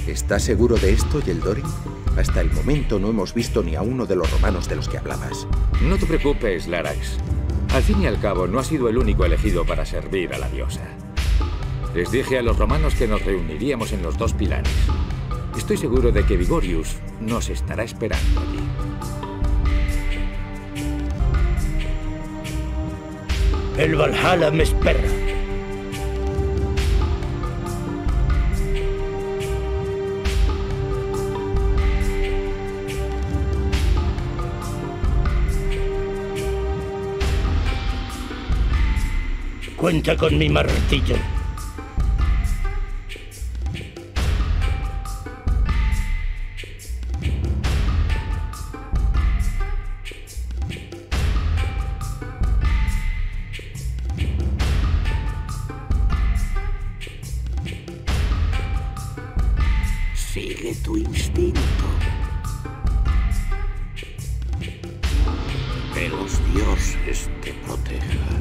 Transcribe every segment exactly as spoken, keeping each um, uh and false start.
¿Estás seguro de esto, Yeldori? Hasta el momento no hemos visto ni a uno de los romanos de los que hablabas. No te preocupes, Larax. Al fin y al cabo, no has sido el único elegido para servir a la diosa. Les dije a los romanos que nos reuniríamos en los dos pilares. Estoy seguro de que Vigorius nos estará esperando allí. El Valhalla me espera. Cuenta con mi martillo. Sigue tu instinto. Que los dioses te protejan.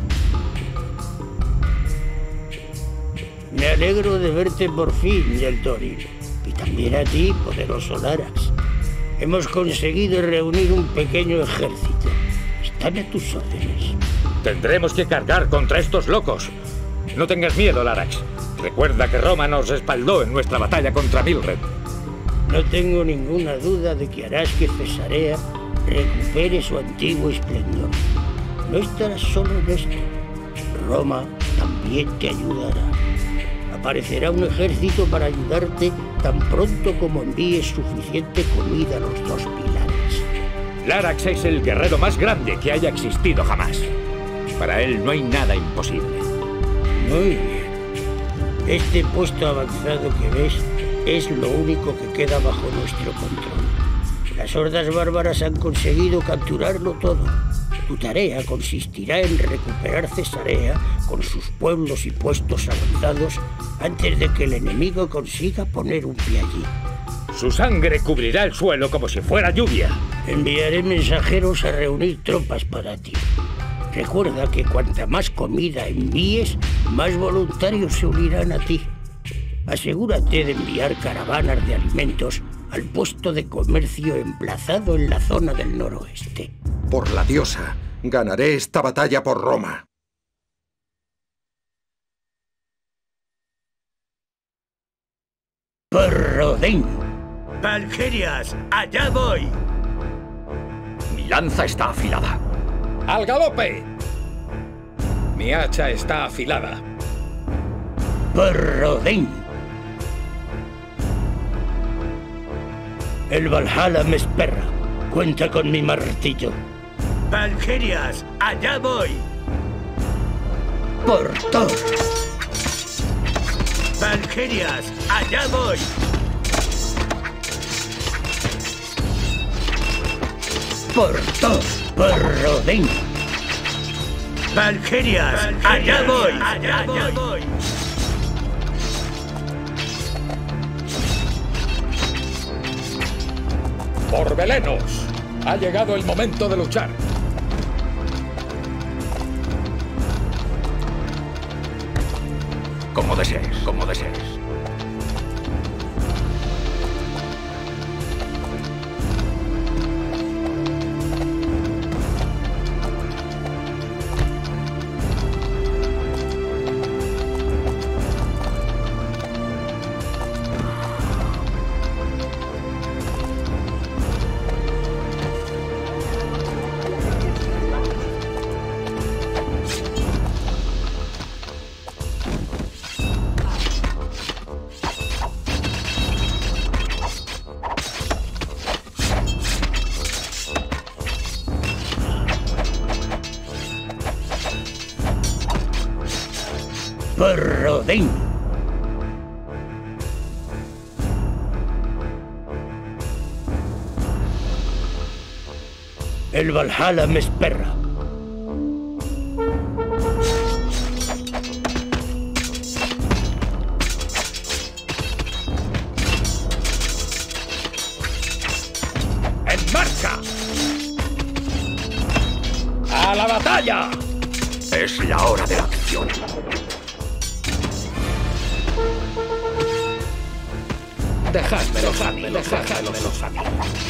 Me alegro de verte por fin, Yeldori. Y también a ti, poderoso Larax. Hemos conseguido reunir un pequeño ejército. Están a tus órdenes. Tendremos que cargar contra estos locos. No tengas miedo, Larax. Recuerda que Roma nos respaldó en nuestra batalla contra Mildred. No tengo ninguna duda de que harás que Cesarea recupere su antiguo esplendor. No estarás solo en esto. Roma también te ayudará. Aparecerá un ejército para ayudarte tan pronto como envíes suficiente comida a los dos pilares. Larax es el guerrero más grande que haya existido jamás. Para él no hay nada imposible. Muy bien. Este puesto avanzado que ves es lo único que queda bajo nuestro control. Las hordas bárbaras han conseguido capturarlo todo. Tu tarea consistirá en recuperar Cesarea con sus pueblos y puestos avanzados antes de que el enemigo consiga poner un pie allí. Su sangre cubrirá el suelo como si fuera lluvia. Enviaré mensajeros a reunir tropas para ti. Recuerda que cuanta más comida envíes, más voluntarios se unirán a ti. Asegúrate de enviar caravanas de alimentos al puesto de comercio emplazado en la zona del noroeste. Por la diosa, ganaré esta batalla por Roma. Por Rodin. Valquirias, allá voy. Mi lanza está afilada. ¡Al galope! Mi hacha está afilada. Por Rodin. El Valhalla me espera. Cuenta con mi martillo. Valquirias, allá voy. Por Thor. Valquirias, allá voy. Por Thor. Por Rodin. Valquirias, allá voy. Allá voy. Por Belenos. Ha llegado el momento de luchar. Como desees, como desees. Por Rodin. El Valhalla me espera. ¡En marcha! ¡A la batalla! Es la hora de la acción. Dejádmelo, dejádmelo, dejádmelo a mí.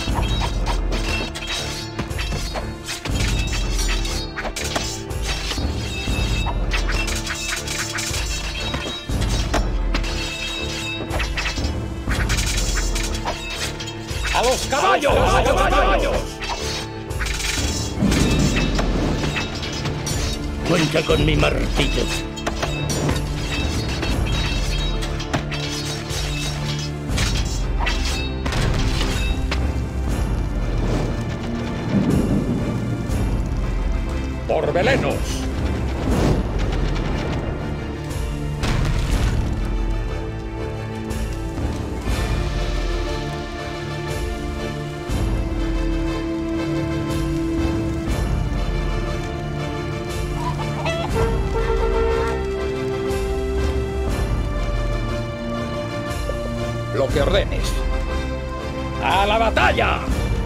¡A los caballos! ¡A los caballos! Cuenta con mi martillo. ¡Por velenos! Lo que ordenes. ¡A la batalla!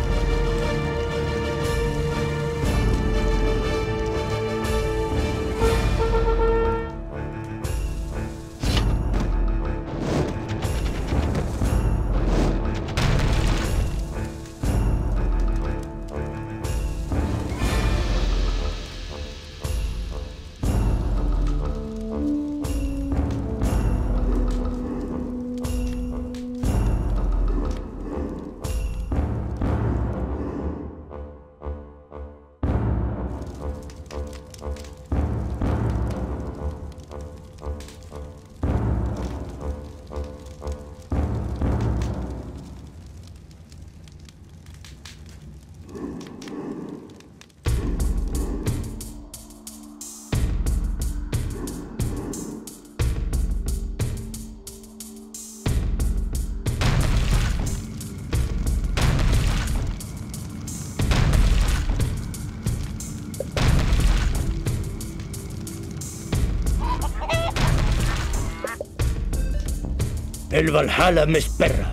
El Valhalla me espera.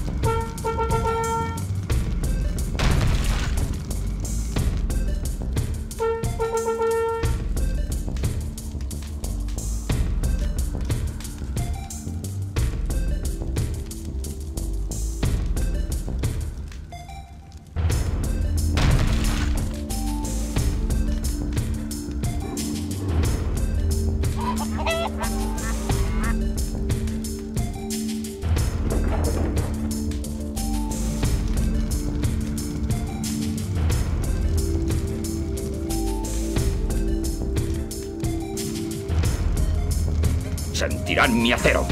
Sentirán mi acero.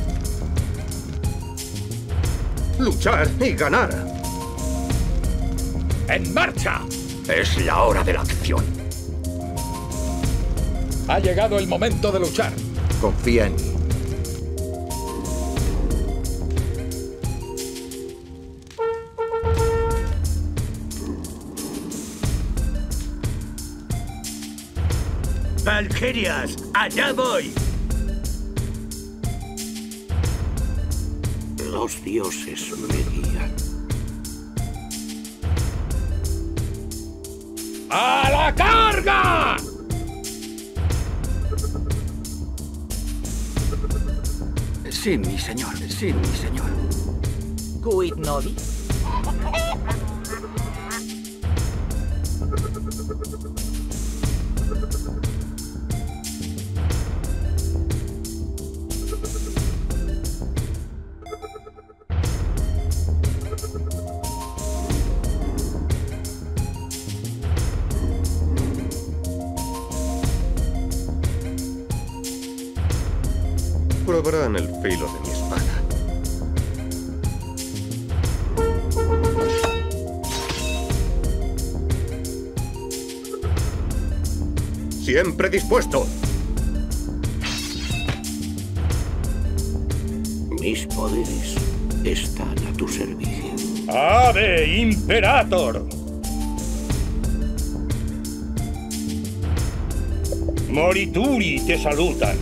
Luchar y ganar. ¡En marcha! Es la hora de la acción. Ha llegado el momento de luchar. Confía en mí. Valquirias, allá voy. Los dioses me guían. ¡A la carga! Sí, mi señor, sí, mi señor. Quid nodi? Probarán el filo de mi espada. Siempre dispuesto. Mis poderes están a tu servicio. ¡Ave Imperator! Morituri te saludan.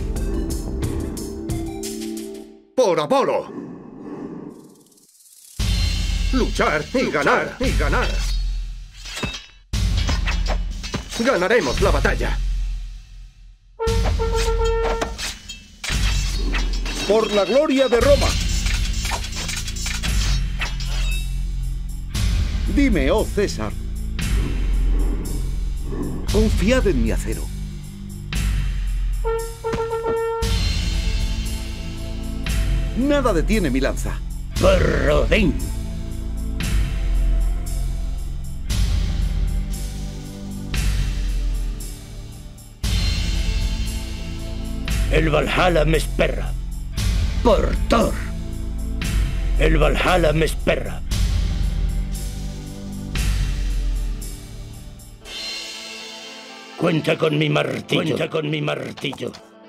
¡Por Apolo! Luchar y ganar, y ganar. Ganaremos la batalla. Por la gloria de Roma. Dime, oh César. Confiad en mi acero. Nada detiene mi lanza. Por Rodin. El Valhalla me espera. Por Thor. El Valhalla me espera. Cuenta con mi martillo. Cuenta con mi martillo.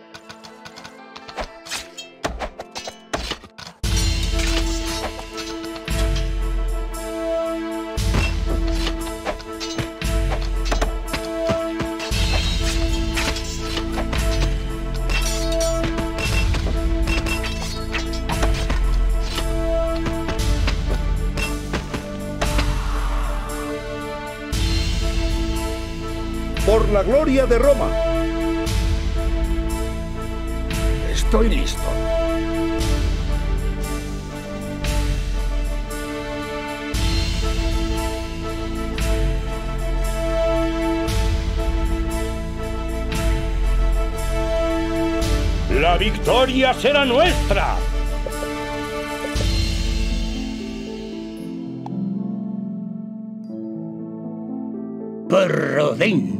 Por la gloria de Roma. Estoy listo. La victoria será nuestra. Por Rodin.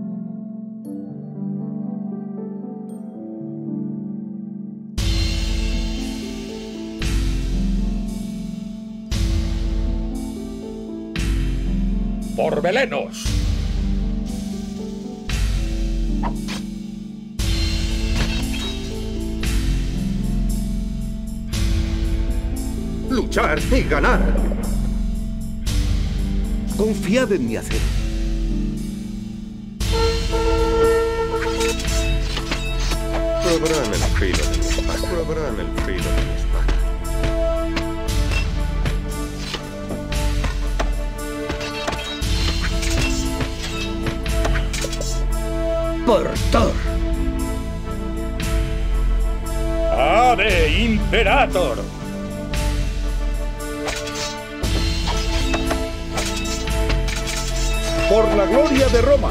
Por Belenos. Luchar y ganar. Confiad en mi acero. Probarán el filo de mi espada. Probarán el filo de mi espada. Por Thor. ¡Ave Imperator! Por la gloria de Roma.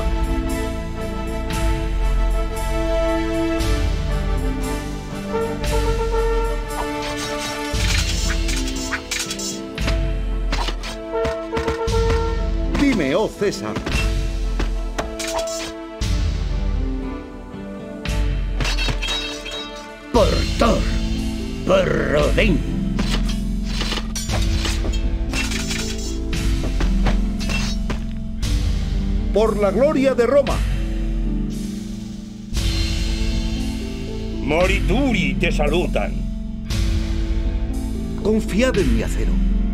Dime, oh César. Por Thor. Por Rodin. Por la gloria de Roma. Morituri te saludan. Confiad en mi acero.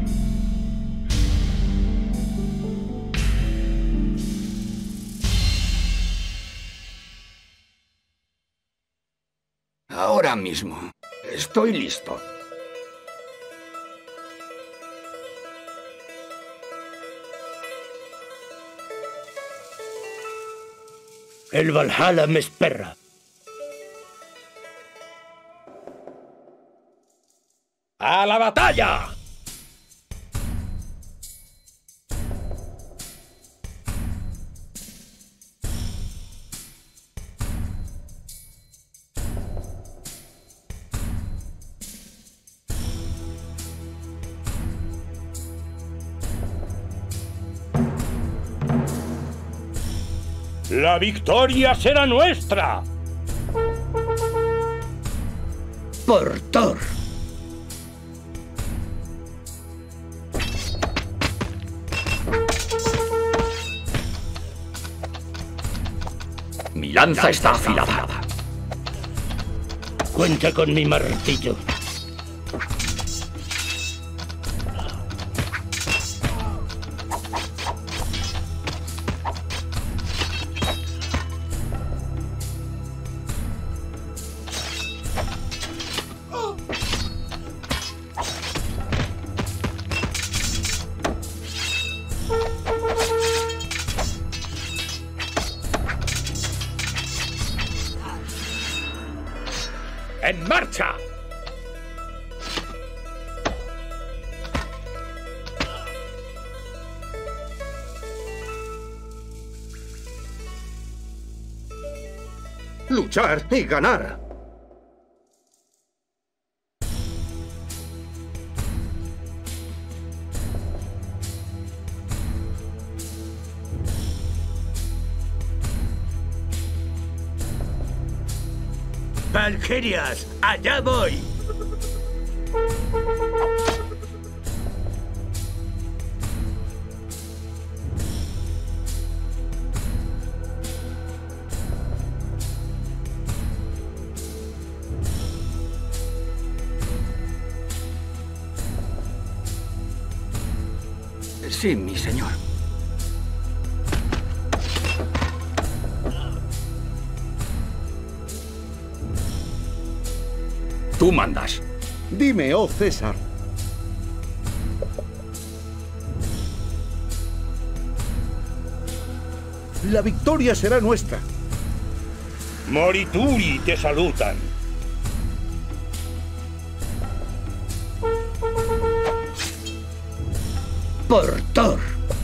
Ahora mismo. Estoy listo. El Valhalla me espera. ¡A la batalla! ¡La victoria será nuestra! Por Thor. Mi lanza está afilada. Cuenta con mi martillo. ¡En marcha! luchar y ganar. Valquirias, allá voy. Sí, mi señor. Tú mandas. Dime, oh César. La victoria será nuestra. Morituri te saludan. Por Thor.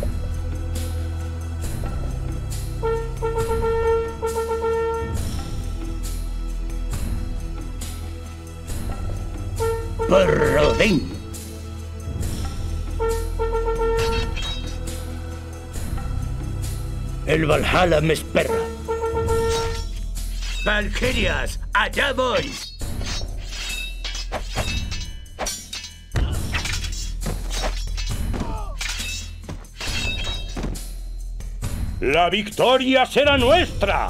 Por Rodin. El Valhalla me espera. Valquirias, allá voy. La victoria será nuestra.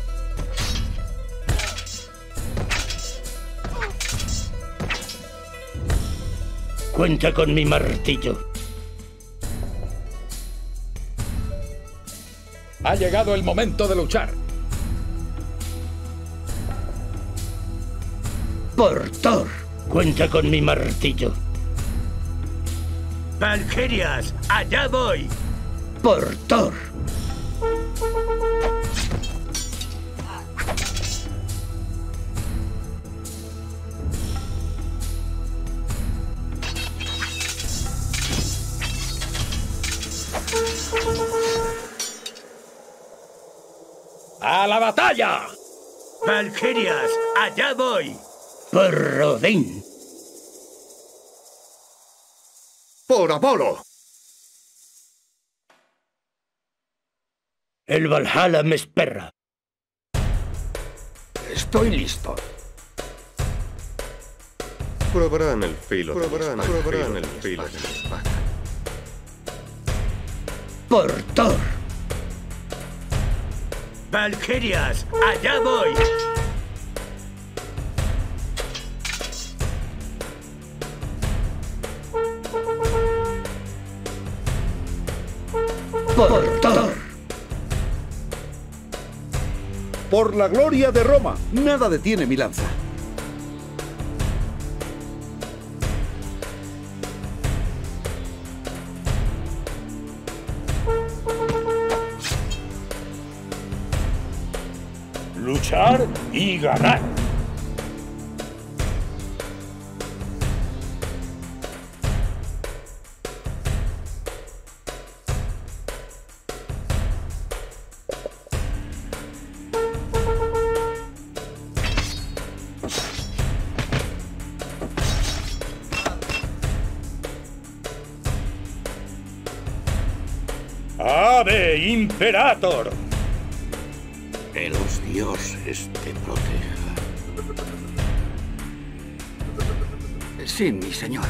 Cuenta con mi martillo. Ha llegado el momento de luchar. Por Thor. Cuenta con mi martillo. Valquirias, allá voy. Por Thor. ¡A la batalla! Valquirias, allá voy. Por Rodin. ¡Por Apolo! El Valhalla me espera. Estoy listo. Probarán el filo Probarán, de mi espada. probarán el filo de mi espada. Por Thor. Valquirias, allá voy. Por Thor. Por la gloria de Roma, nada detiene mi lanza. Luchar y ganar. ¡Ave Imperator! Que los dioses te protejan. Sí, mi señor.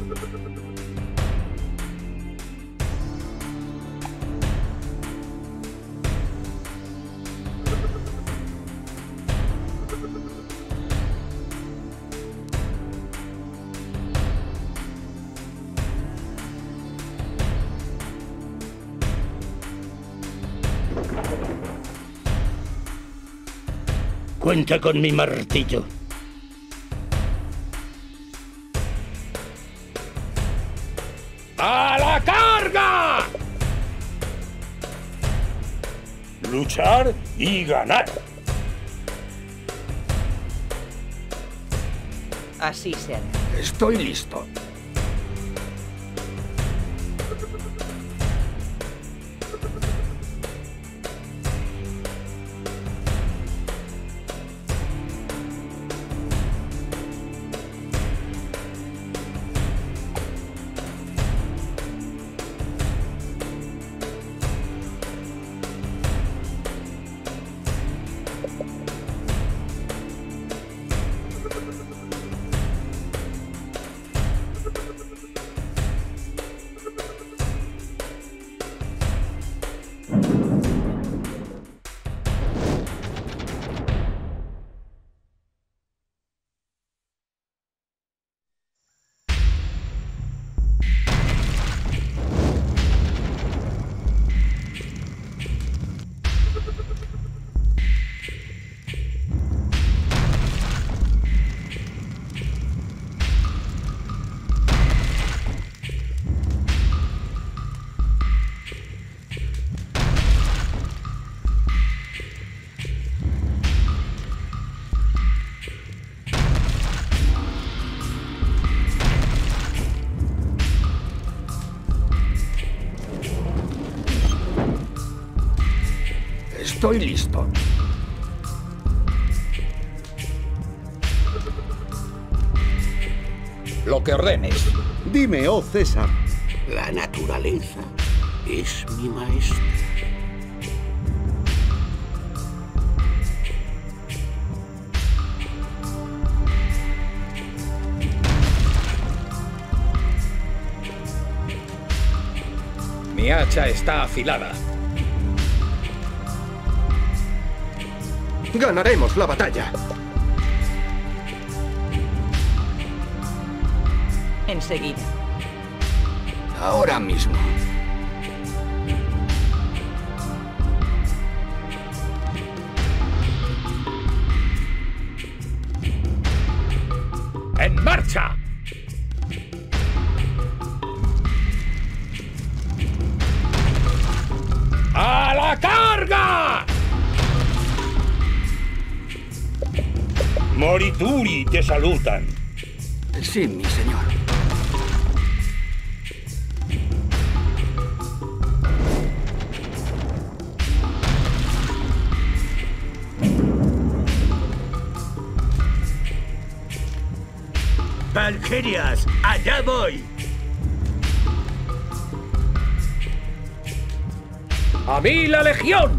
Cuenta con mi martillo. ¡A la carga! Luchar y ganar. Así será. Estoy listo. Estoy listo. Lo que ordenes. Dime, oh César. La naturaleza es mi maestra. Mi hacha está afilada. Ganaremos la batalla. Enseguida. Ahora mismo. ¡En marcha! ¡A la carga! Morituri te saludan. Sí, mi señor. Valquirias, allá voy. ¡A mí la legión!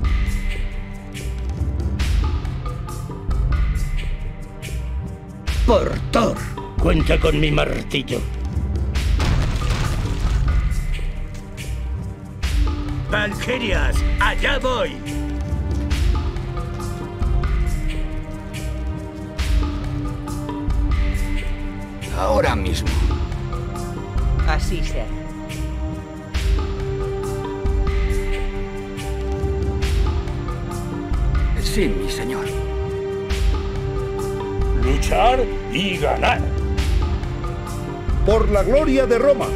Por Thor, cuenta con mi martillo. Valquirias, allá voy. Ahora mismo. Así será. Sí, mi señor. Luchar y ganar. Por la gloria de Roma.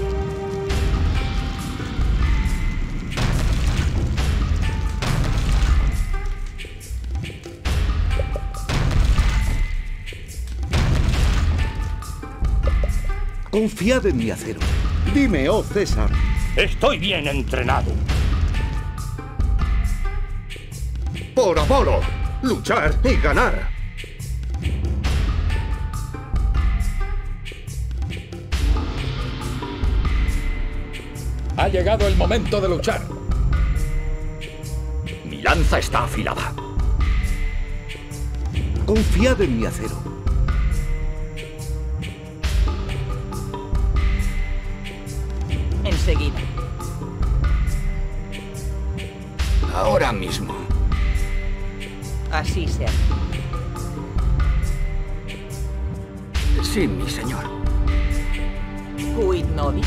Confiad en mi acero. Dime, oh César. Estoy bien entrenado. Por Apolo. Luchar y ganar. Ha llegado el momento de luchar. Mi lanza está afilada. Confiad en mi acero. Enseguida. Ahora mismo. Así será. Sí, mi señor. Quid nobis?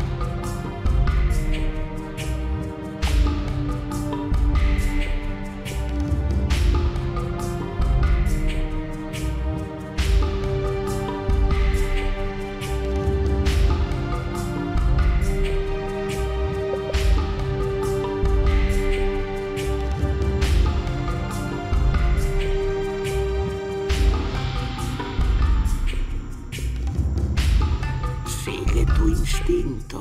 Sigue tu instinto.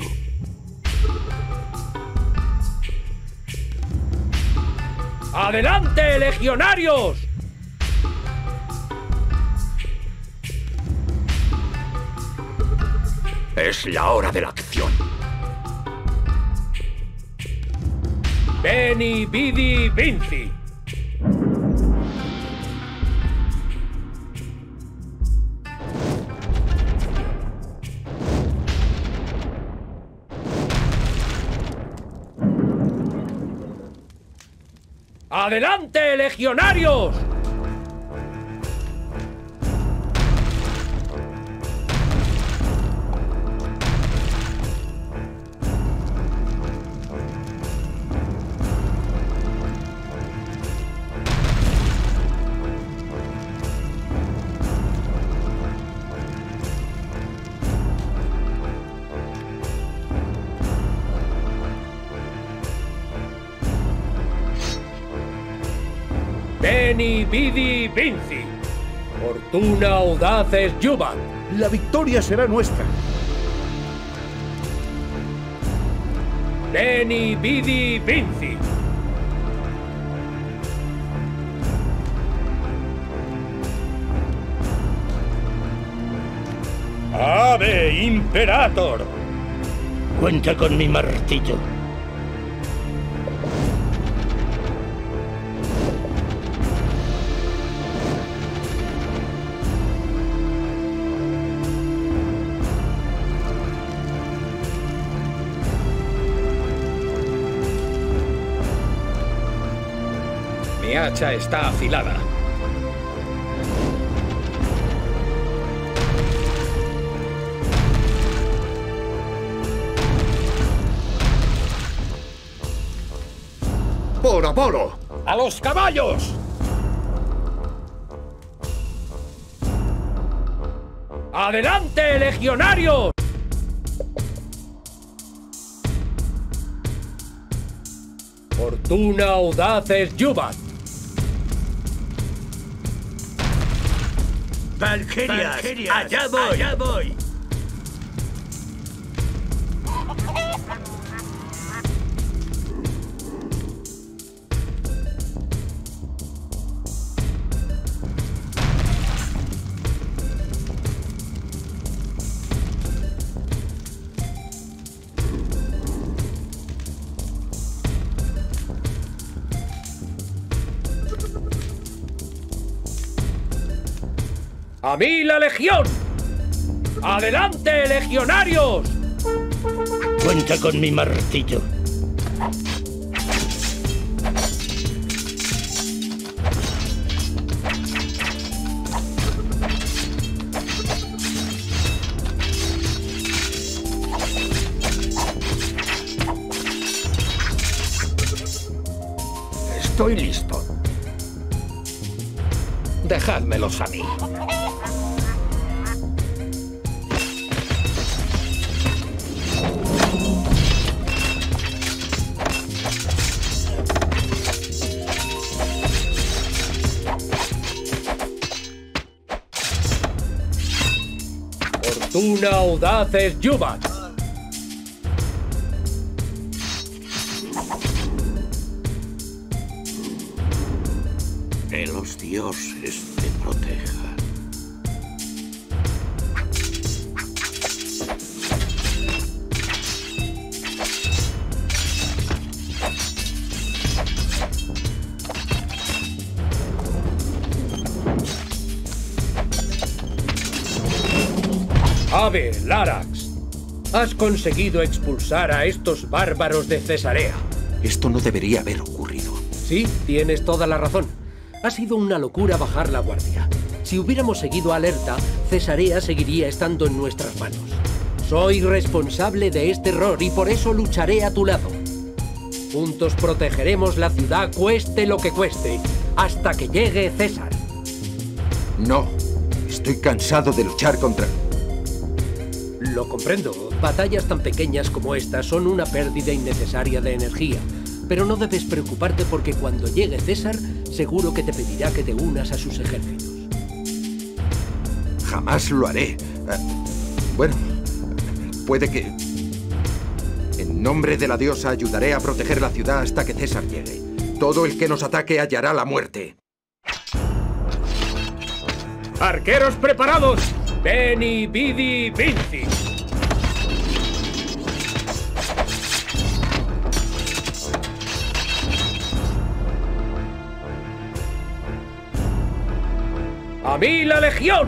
¡Adelante, legionarios! Es la hora de la acción. Veni, vidi, vinci. ¡Adelante, legionarios! Veni, vidi, vinci. Fortuna audaces juvat. La victoria será nuestra. Veni, vidi, vinci. Ave Imperator. Cuenta con mi martillo. Mi hacha está afilada. ¡Por Apolo! ¡A los caballos! ¡Adelante, legionarios! Fortuna audaces Yubat. Valquerias, allá voy, allá voy. ¡A mí la legión! ¡Adelante, legionarios! Cuenta con mi martillo. Estoy listo. Dejádmelos a mí. Fortuna audaces Yubat. Que los dioses te protejan. Ave Larax, has conseguido expulsar a estos bárbaros de Cesarea. Esto no debería haber ocurrido. Sí, tienes toda la razón. Ha sido una locura bajar la guardia. Si hubiéramos seguido alerta, Cesarea seguiría estando en nuestras manos. Soy responsable de este error y por eso lucharé a tu lado. Juntos protegeremos la ciudad cueste lo que cueste, hasta que llegue César. No, estoy cansado de luchar contra... Lo comprendo. Batallas tan pequeñas como esta son una pérdida innecesaria de energía. Pero no debes preocuparte porque cuando llegue César, seguro que te pedirá que te unas a sus ejércitos. Jamás lo haré. Bueno, puede que... En nombre de la diosa ayudaré a proteger la ciudad hasta que César llegue. Todo el que nos ataque hallará la muerte. ¡Arqueros preparados! ¡Veni, vidi, vinci! ¡A mí la legión!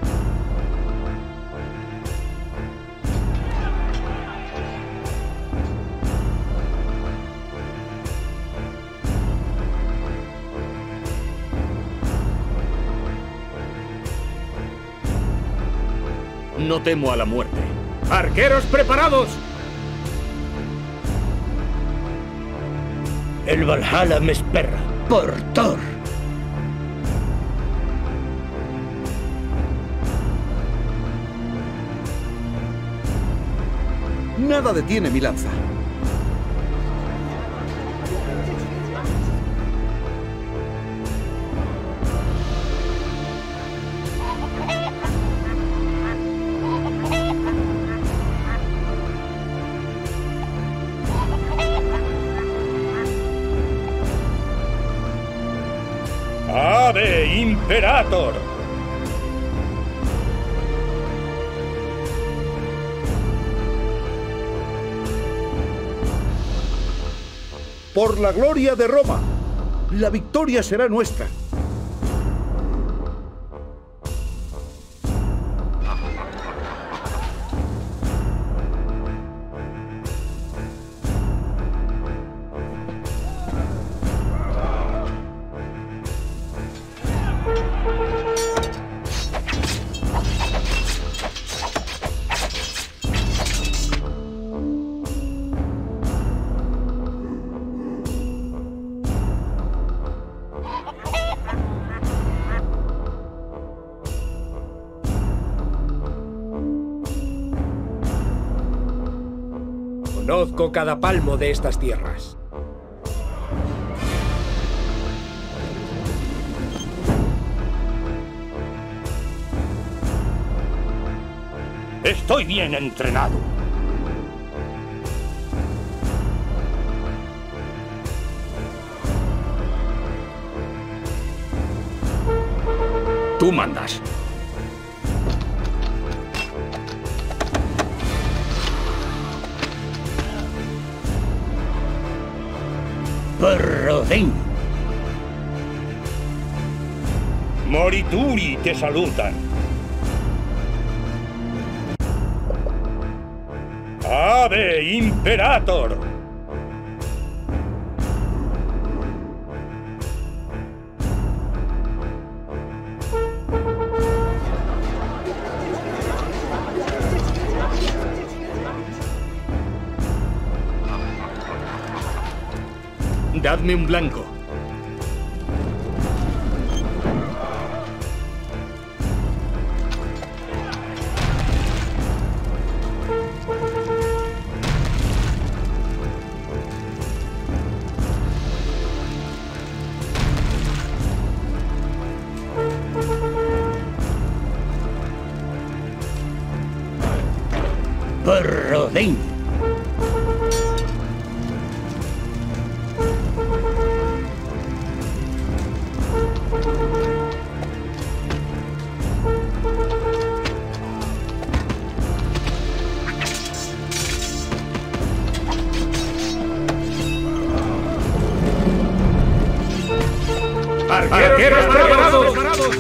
No temo a la muerte. ¡Arqueros preparados! El Valhalla me espera. Por Thor. Nada detiene mi lanza. ¡Ave Imperator! Por la gloria de Roma. La victoria será nuestra. Conozco cada palmo de estas tierras. Estoy bien entrenado. Tú mandas. Perrodín. Morituri te saludan. ¡Ave Imperator! Dadme un blanco. Perrodín. ¡Arqueros preparados! preparados!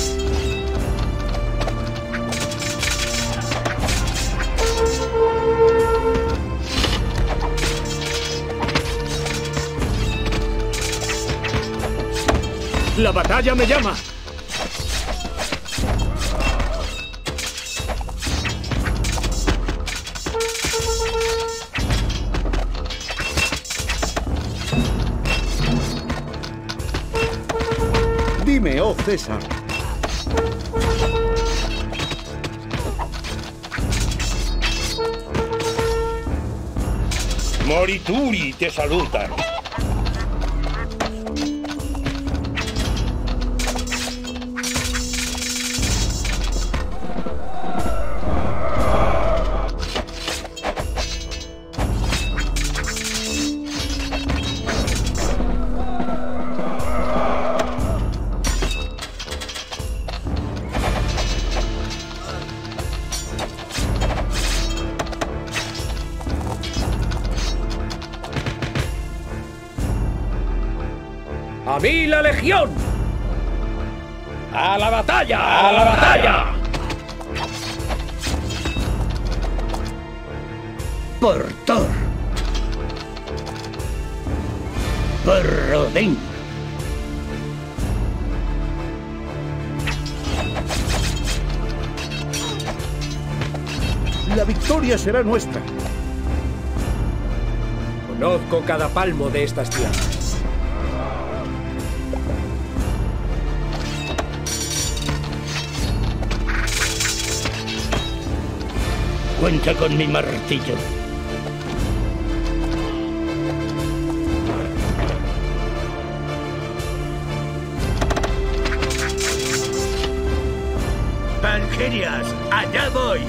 ¡La batalla me llama! Dime, oh César. Morituri te saludan. ¡A mí la legión! ¡A la batalla! ¡A la batalla! Por Thor. Perrodín. La victoria será nuestra. Conozco cada palmo de estas tierras. Cuenta con mi martillo. Valquirias, allá voy.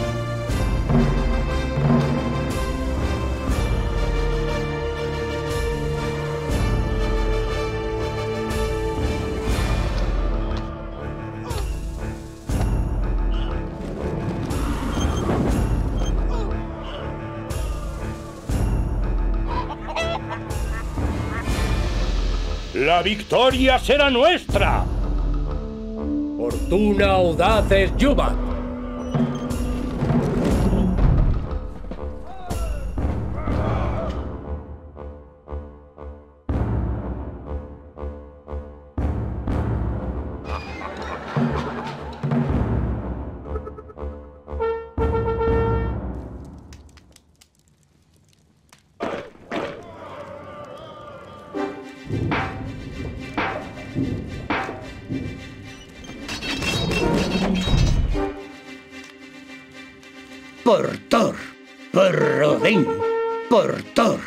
La victoria será nuestra. Fortuna audaces Yubat. Por Thor, por Rodin, por Thor.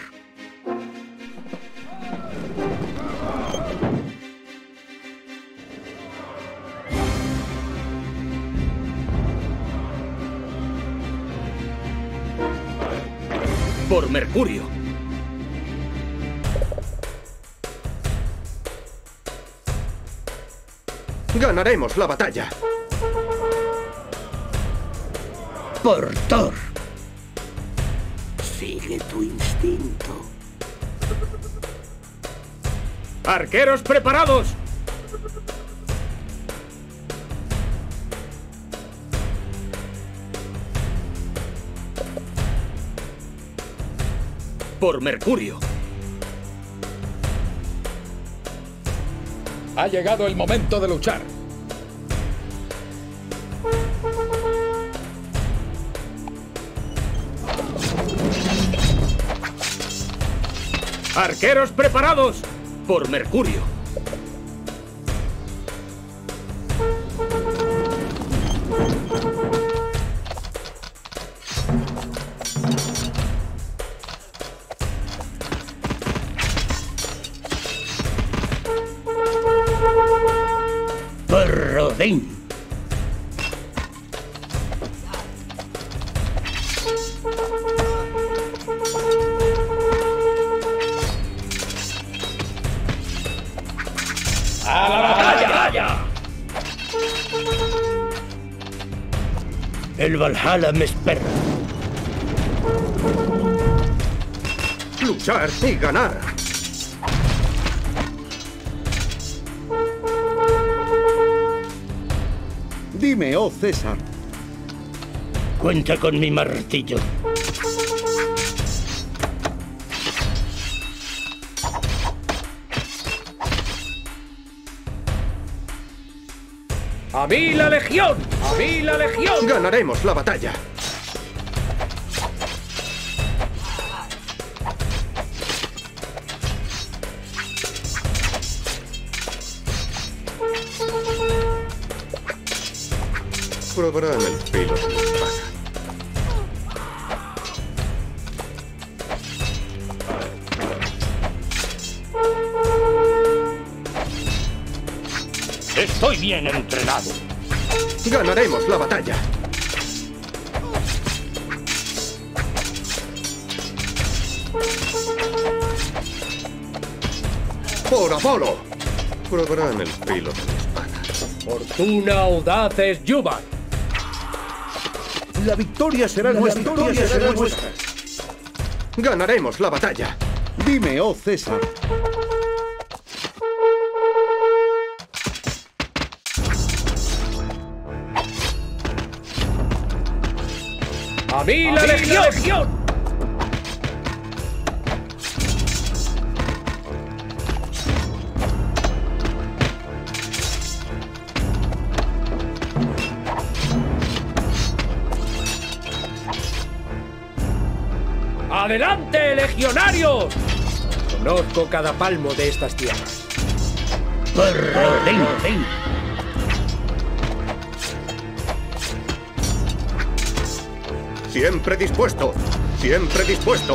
Por Mercurio. Ganaremos la batalla. Por Thor. Sigue tu instinto. ¡Arqueros preparados! Por Mercurio. Ha llegado el momento de luchar. ¡Arqueros preparados! Por Mercurio. Por Rodin. ¡A la batalla! El Valhalla me espera. Luchar y ganar. Dime, oh César. Cuenta con mi martillo. ¡A mí la legión! ¡A mí la legión! Ganaremos la batalla. Probarán el filo de mi espada. Estoy bien entrenado. Ganaremos la batalla. Por Apolo. Probarán el filo de mi espada. Fortuna audaces Yubat. La victoria será nuestra. La victoria será nuestra. Ganaremos la batalla. Dime, oh César. ¡A mí la legión! ¡Adelante, legionarios! Conozco cada palmo de estas tierras. Por Rodin. Siempre dispuesto. Siempre dispuesto.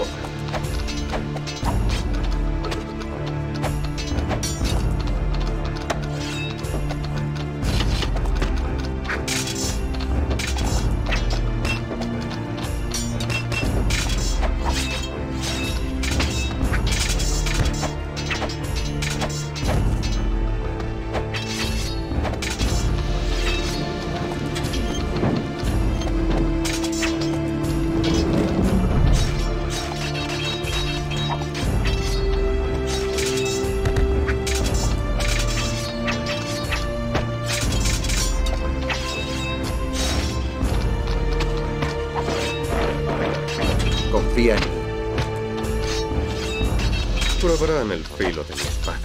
Probarán el filo de mi espada.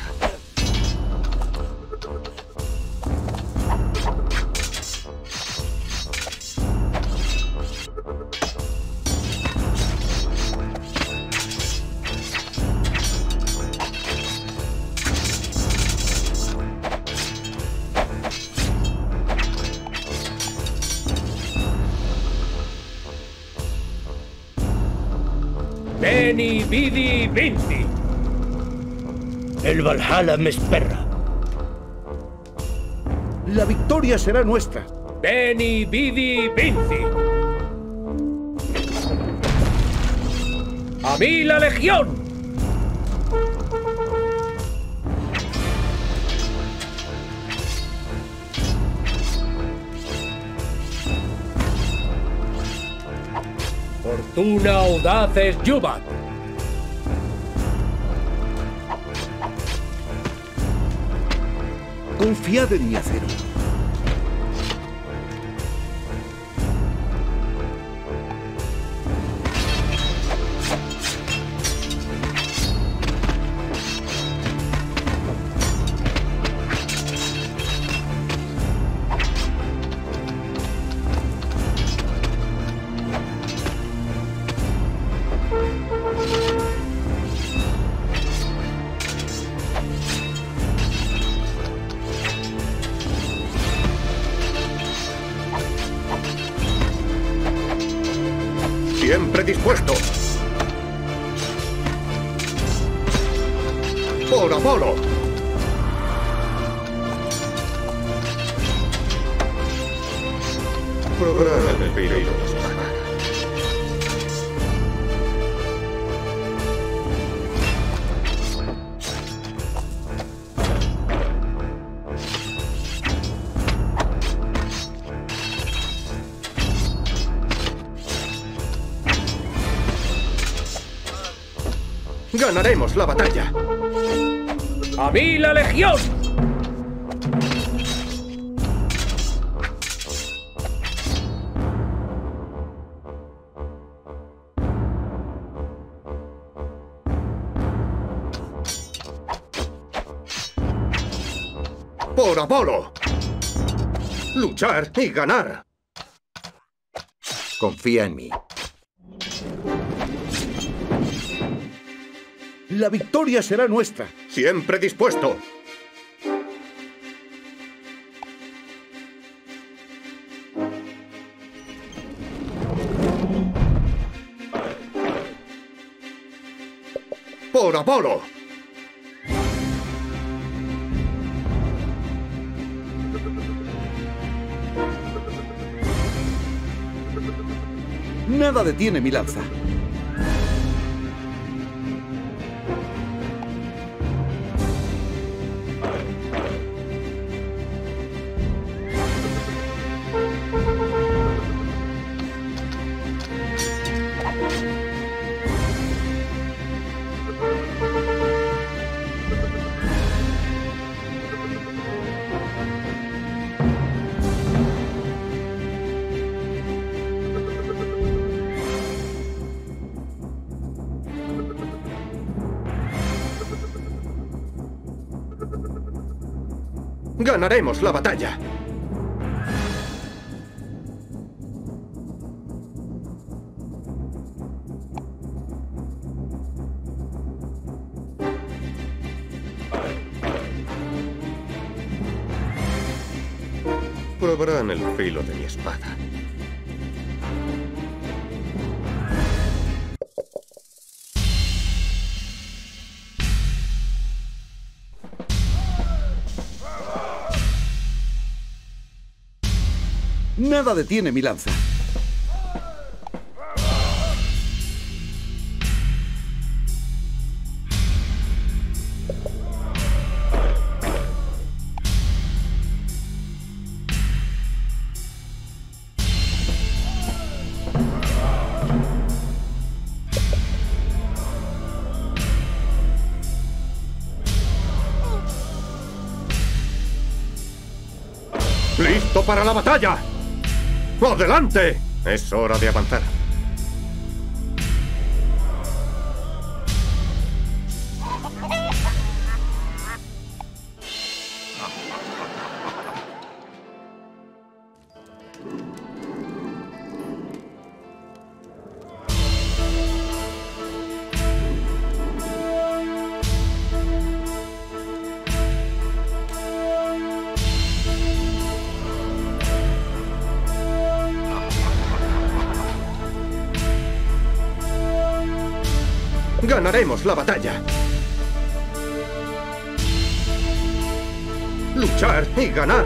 Veni, vidi, vinci. El Valhalla me espera. La victoria será nuestra. Veni, vidi, vinci. ¡A mí la legión! Fortuna audaces Yubat. Confiad en mi acero. Siempre dispuesto. Por Apolo. Programa el filo de mi espada. Ganaremos la batalla. ¡A mí la legión! Por Apolo. Luchar y ganar. Confía en mí. La victoria será nuestra. Siempre dispuesto. Por Apolo. Nada detiene mi lanza. Ganaremos la batalla. Probarán el filo de mi espada. Nada detiene mi lanza. ¡Listo para la batalla! ¡Adelante! Es hora de avanzar. Ganaremos la batalla. Luchar y ganar.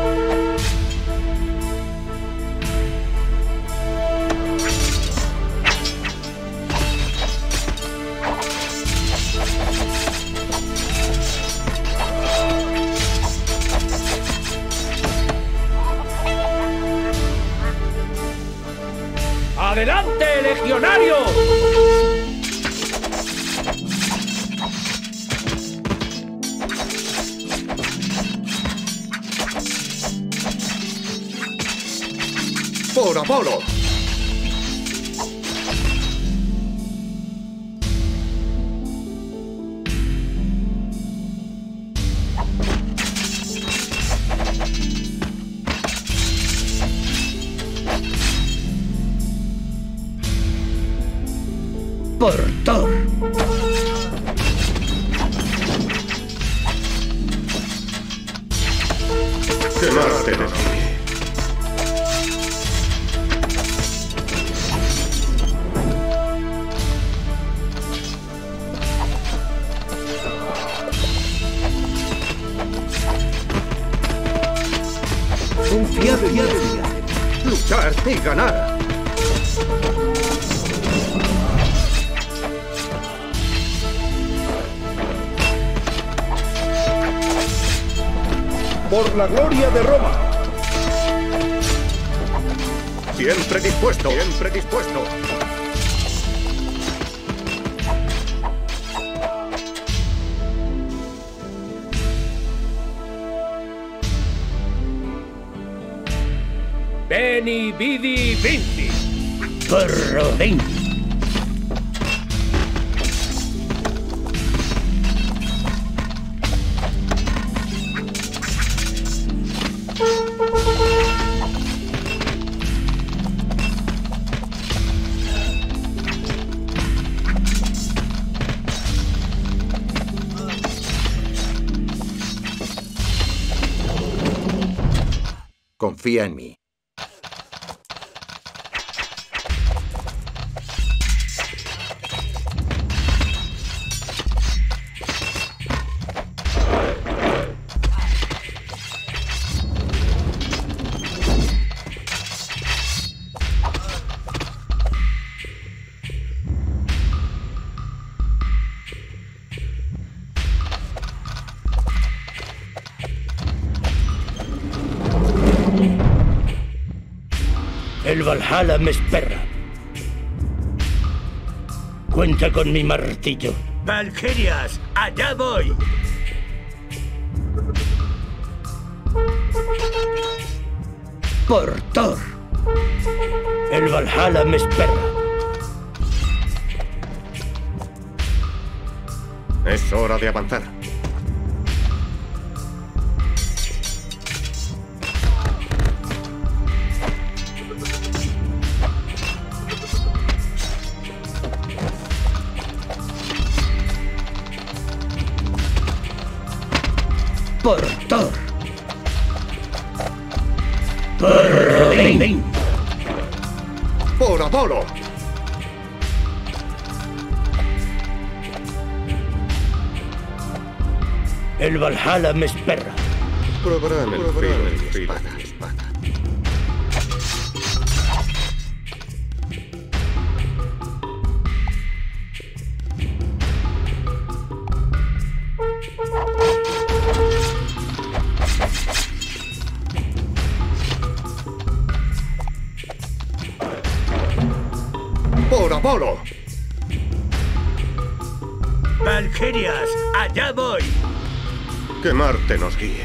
¡Adelante, legionario! ¡Por Apolo! Por Thor. ¡Que Marte nos guíe! Confiad en ella. Luchar y ganar. Por la gloria de Roma. Siempre dispuesto. Siempre dispuesto. Veni, vidi, vinci. Por Rodin. Confía en mí. El Valhalla me espera. Cuenta con mi martillo. Valkyrias, allá voy. Por Thor. El Valhalla me espera. Es hora de avanzar. Por Thor. Por Rodin. ¡Por Apolo! El Valhalla me espera. Probarán el filo de mi espada. ¡Por Apolo! Valkyrias, allá voy. Que Marte nos guíe.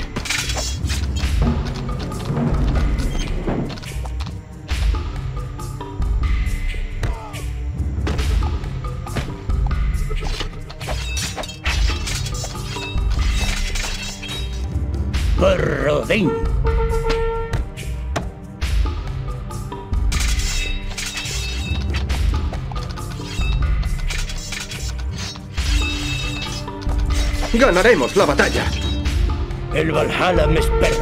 Por Rodin. ¡Ganaremos la batalla! El Valhalla me espera.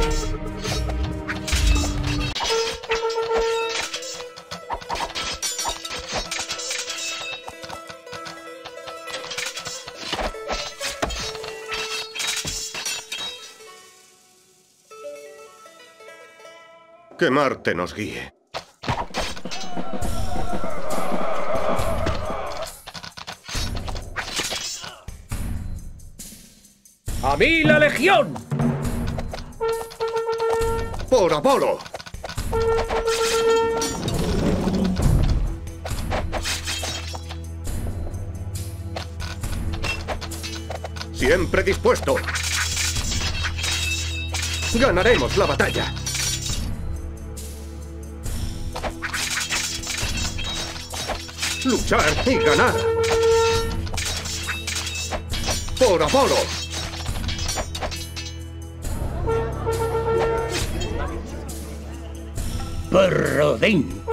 Que Marte nos guíe. ¡A mí la legión! ¡Por Apolo! Siempre dispuesto. Ganaremos la batalla. Luchar y ganar. Por Apolo. Por Rodin.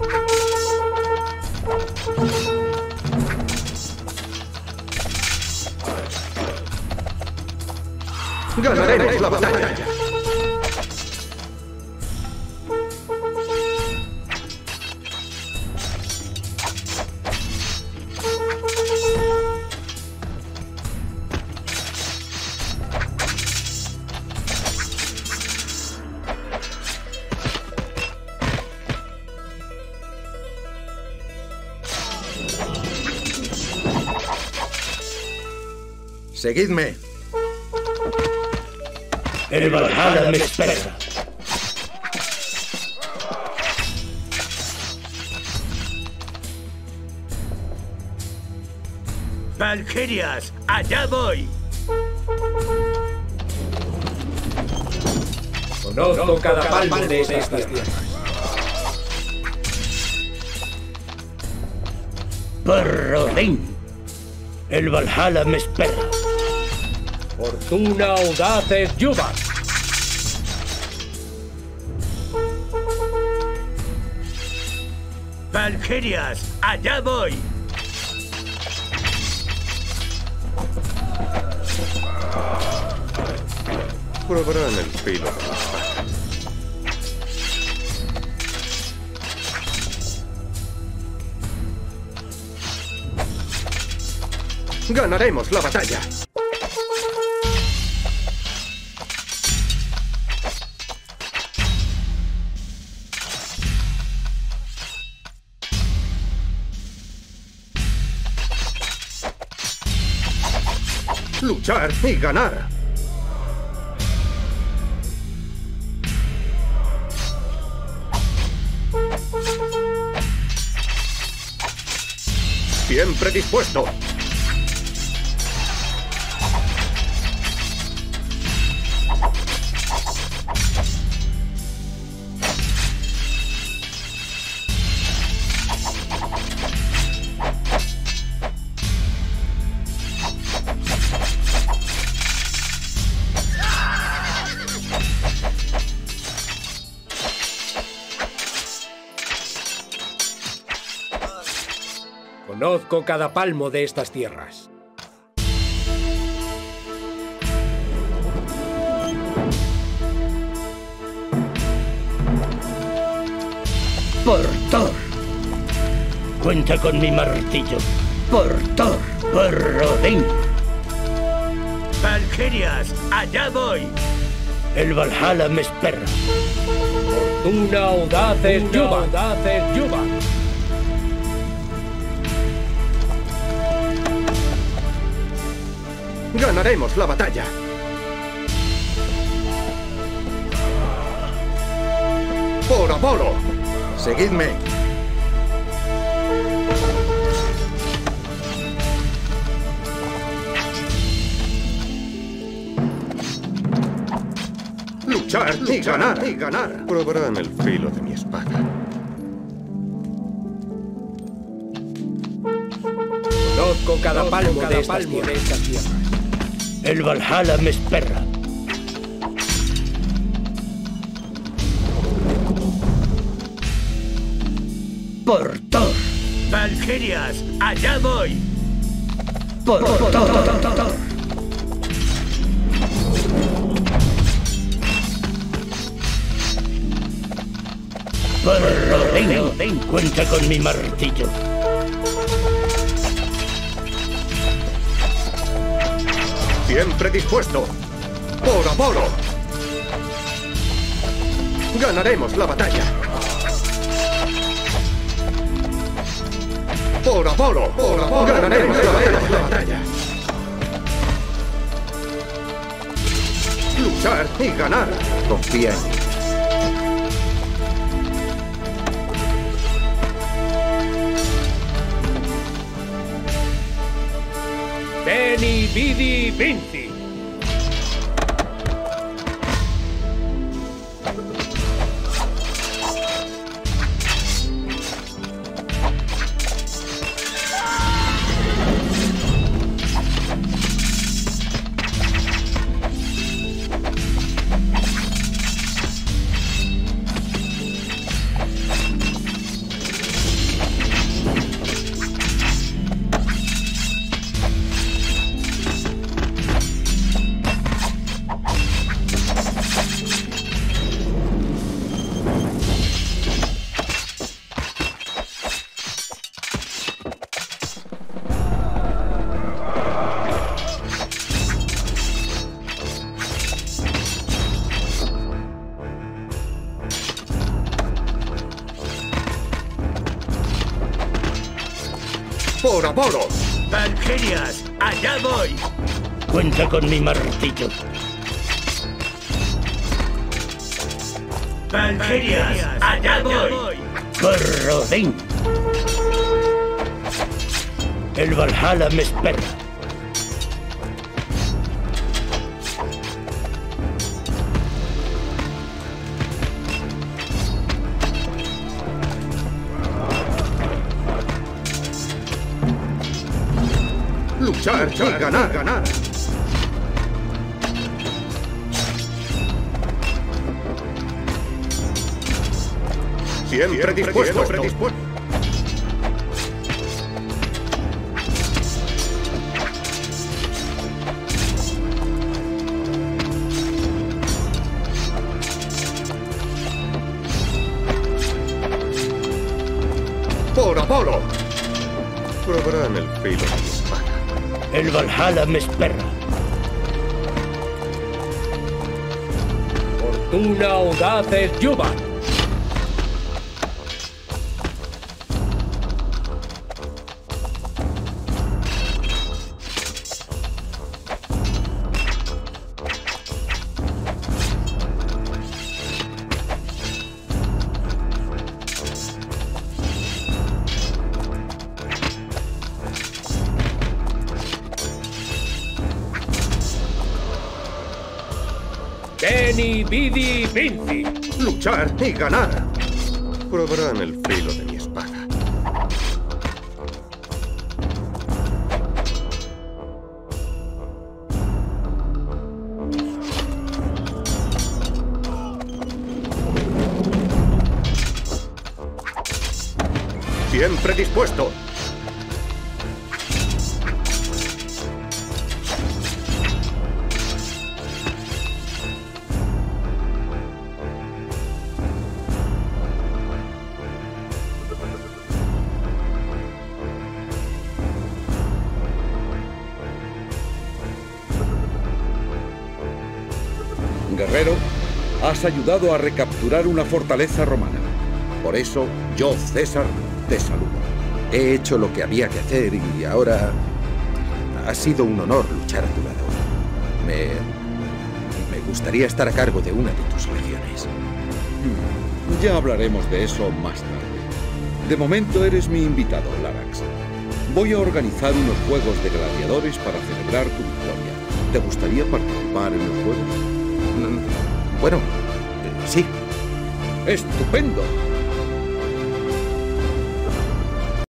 Ganaremos la batalla. Seguidme. El Valhalla me espera. Valkyrias, allá voy. Conozco cada palmo de estas tierras. Por Rodin. El Valhalla me espera. Fortuna audaces Yuba. Valkyrias, allá voy. Probarán el filo de la espada. Ganaremos la batalla. Luchar y ganar. Siempre dispuesto. Conozco cada palmo de estas tierras. Por Thor. Cuenta con mi martillo. Por Thor. Por Rodin. Valkyrias, allá voy. El Valhalla me espera. Fortuna audaces Yuba. Audaces Yuba. Ganaremos la batalla. Por Apolo. Seguidme. Luchar y ganar y ganar. Probarán el filo de mi espada. Conozco cada palmo de estas tierras. El Valhalla me espera. Por Thor. Valkyrias, allá voy. Por Thor. Por Rodin. Cuenta con mi martillo. Siempre dispuesto. Por Apolo. Ganaremos la batalla. Por Apolo, por Apolo, ganaremos la batalla. La batalla. Luchar y ganar. Confía en mí. Veni, vidi, vinci. ¡Por Apolo! ¡Valquirias! ¡Allá voy! Cuenta con mi martillo. ¡Valquirias! ¡Allá voy! ¡Corrodín! El Valhalla me espera. Luchar, luchar y ganar, ganar. Siempre, Siempre dispuesto. Siempre dispuesto. Por Apolo. Probarán el filo de mi espada. El Valhalla me espera. Fortuna audaces Yuba. Veni, vidi, vinci. Luchar y ganar. Probarán el filo de mi espada. Siempre dispuesto. Guerrero, has ayudado a recapturar una fortaleza romana. Por eso, yo, César, te saludo. He hecho lo que había que hacer y ahora ha sido un honor luchar a tu lado. Me, me gustaría estar a cargo de una de tus legiones. Ya hablaremos de eso más tarde. De momento eres mi invitado, Larax. Voy a organizar unos juegos de gladiadores para celebrar tu victoria. ¿Te gustaría participar en los juegos? Bueno, sí. ¡Estupendo!